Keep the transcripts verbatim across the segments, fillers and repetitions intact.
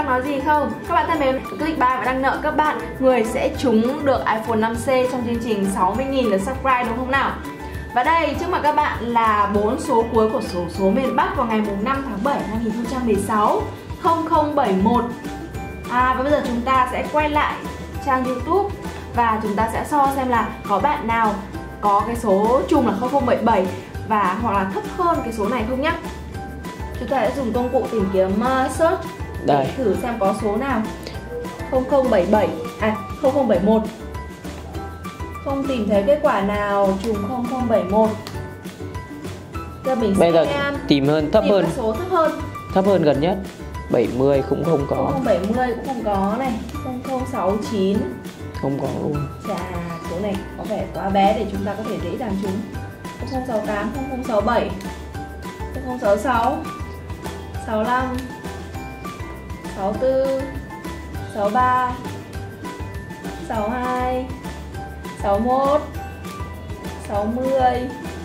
đang nói gì không? Các bạn thân mến, click ba và đang nợ các bạn người sẽ trúng được iPhone năm C trong chương trình sáu mươi nghìn lượt subscribe đúng không nào? Và đây trước mặt các bạn là bốn số cuối của số số miền Bắc vào ngày năm tháng bảy năm hai nghìn không trăm mười sáu không không bảy một. À, và bây giờ chúng ta sẽ quay lại trang YouTube và chúng ta sẽ so xem là có bạn nào có cái số trùng là không không bảy bảy và hoặc là thấp hơn cái số này không nhá. Chúng ta sẽ dùng công cụ tìm kiếm uh, search để đây thử xem có số nào không không bảy bảy à không không bảy một. Không tìm thấy kết quả nào trùng không không bảy một. Giờ mình bây sẽ giờ tìm hơn thấp tìm hơn các số thấp hơn. Thấp hơn gần nhất bảy mươi cũng không có, không không bảy mươi cũng không có này, không không sáu chín không có luôn. chà, số này có vẻ quá bé để chúng ta có thể dễ dàng trúng. Không không sáu tám, không không sáu bảy, không không sáu sáu, sáu lăm, sáu tư, sáu ba, sáu hai, sáu mốt, sáu mươi.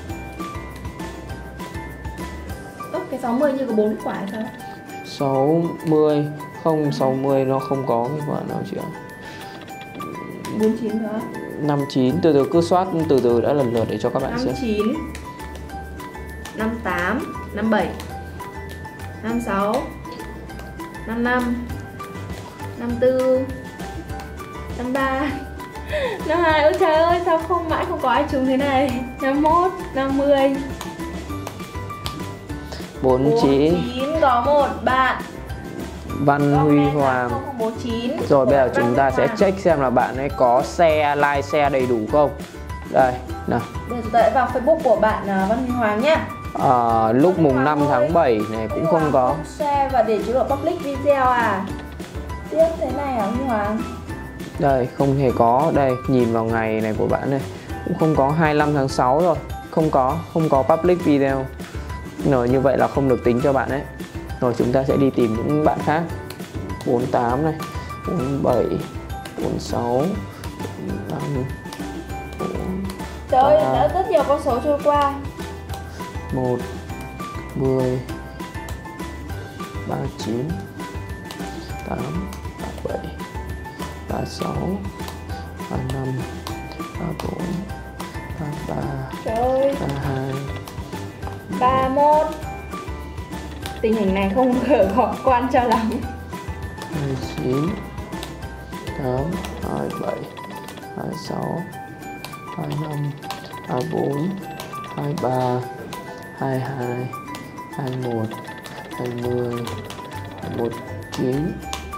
Ơ, cái sáu mươi như có bốn quả hay sao? sáu mươi, không sáu mươi nó không có cái quả nào chị ạ. bốn mươi chín đó. năm mươi chín, từ từ cứ soát từ từ đã lần lượt để cho các bạn xem. năm mươi chín, năm mươi tám, năm mươi bảy, năm mươi sáu, năm mươi lăm, năm mươi tư, năm mươi ba, năm mươi hai. Ôi trời ơi, sao không mãi không có ai trùng thế này. năm mươi mốt, năm mươi, bốn mươi chín. bốn mươi chín có một bạn Văn Huy Hoàng. không không bốn chín. Rồi bây giờ chúng ta sẽ check xem là bạn ấy có share, like, share đầy đủ không. Đây, nào. Bây giờ chúng ta sẽ vào Facebook của bạn uh, Văn Huy Hoàng nhé. À, lúc mùng năm tháng bảy này cũng không có. Không share và để chế độ public video à? Tiếp thế này hả Huy Hoàng? Đây, không hề có. Đây, nhìn vào ngày này của bạn này cũng không có. Hai mươi lăm tháng sáu rồi. Không có, không có public video. Rồi như vậy là không được tính cho bạn ấy. Rồi chúng ta sẽ đi tìm những bạn khác. Bốn mươi tám này, bốn mươi bảy, bốn mươi sáu, bốn mươi lăm, bốn mươi ba. Trời ơi, đã rất nhiều con số trôi qua. Một, mười, ba mươi chín, tám, ba mươi bảy, ba mươi sáu, ba mươi lăm, ba mươi bốn, ba mươi ba, Trời ơi, ba mươi hai, ba mươi mốt. Tình hình này không khả quan cho lắm. hai mươi chín, tám, hai mươi bảy, hai mươi sáu, hai mươi lăm, hai mươi bốn, hai mươi ba, hai mươi hai, hai mươi mốt, hai mươi, hai mươi mốt, chín,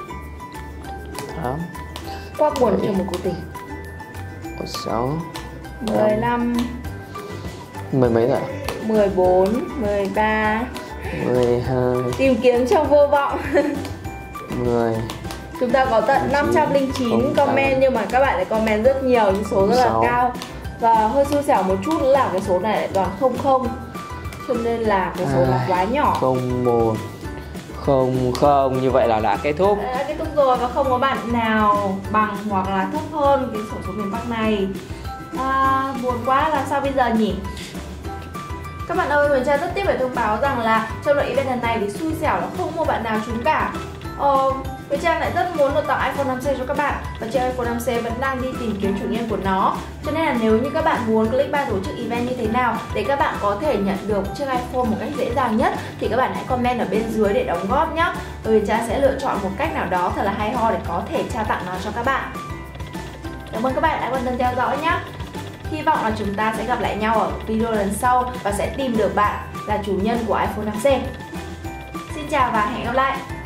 tám. Quá buồn cho một cuộc tình. mười sáu, mười lăm, mười mấy rồi? mười bốn, mười ba. mười hai. Tìm kiếm trong vô vọng. mười. Chúng ta có tận năm trăm lẻ chín comment nhưng mà các bạn lại comment rất nhiều, những số rất là cao. Và hơi xui xẻo một chút nữa là cái số này lại toàn không không. Cho nên là cái số là quá nhỏ. Không một, không không, như vậy là đã kết thúc. Đã kết thúc rồi và không có bạn nào bằng hoặc là thấp hơn cái sổ số miền Bắc này. À, buồn quá, làm sao bây giờ nhỉ? Các bạn ơi, Huyền Trang rất tiếc phải thông báo rằng là trong loại event lần này thì xui xẻo là không một bạn nào trúng cả. Ờ, Huyền Trang lại rất muốn được tặng iPhone năm C cho các bạn và chiếc iPhone năm C vẫn đang đi tìm kiếm chủ nhân của nó. Cho nên là nếu như các bạn muốn click ba tổ chức event như thế nào để các bạn có thể nhận được chiếc iPhone một cách dễ dàng nhất thì các bạn hãy comment ở bên dưới để đóng góp nhé. Huyền Trang sẽ lựa chọn một cách nào đó thật là hay ho để có thể trao tặng nó cho các bạn. Cảm ơn các bạn đã quan tâm theo dõi nhé. Hy vọng là chúng ta sẽ gặp lại nhau ở video lần sau và sẽ tìm được bạn là chủ nhân của iPhone năm C. Xin chào và hẹn gặp lại!